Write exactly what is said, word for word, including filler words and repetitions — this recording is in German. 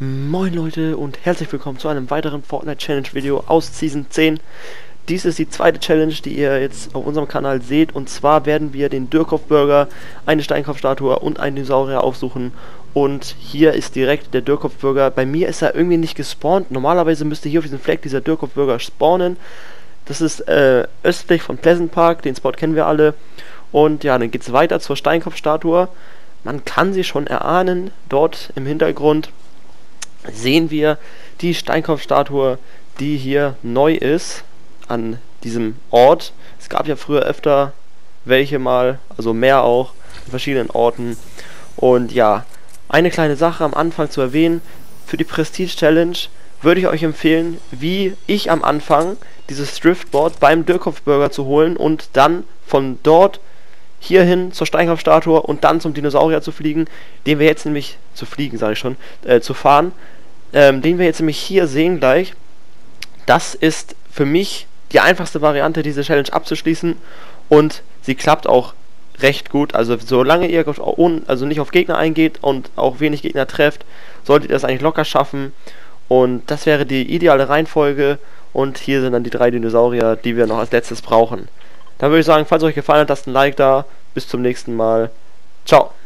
Moin Leute und herzlich willkommen zu einem weiteren Fortnite Challenge Video aus Season zehn. Dies ist die zweite Challenge, die ihr jetzt auf unserem Kanal seht, und zwar werden wir den Dürrkopf Burger, eine Steinkopfstatue und einen Dinosaurier aufsuchen. Und hier ist direkt der Dürrkopf Burger. Bei mir ist er irgendwie nicht gespawnt. Normalerweise müsste hier auf diesem Fleck dieser Dürrkopf Burger spawnen. Das ist äh, östlich von Pleasant Park, den Spot kennen wir alle. Und ja, dann geht es weiter zur Steinkopfstatue. Man kann sie schon erahnen, dort im Hintergrund sehen wir die Steinkopfstatue, die hier neu ist an diesem Ort. Es gab ja früher öfter welche mal, also mehr auch, in verschiedenen Orten. Und ja, eine kleine Sache am Anfang zu erwähnen: Für die Prestige Challenge würde ich euch empfehlen, wie ich am Anfang, dieses Driftboard beim Dürrkopf Burger zu holen und dann von dort hierhin zur Steinkopfstatue und dann zum Dinosaurier zu fliegen, den wir jetzt nämlich, zu fliegen sage ich schon, äh, zu fahren, ähm, den wir jetzt nämlich hier sehen gleich. Das ist für mich die einfachste Variante, diese Challenge abzuschließen, und sie klappt auch recht gut. Also solange ihr also nicht auf Gegner eingeht und auch wenig Gegner trefft, solltet ihr das eigentlich locker schaffen, und das wäre die ideale Reihenfolge. Und hier sind dann die drei Dinosaurier, die wir noch als letztes brauchen. Dann würde ich sagen, falls es euch gefallen hat, lasst ein Like da. Bis zum nächsten Mal. Ciao.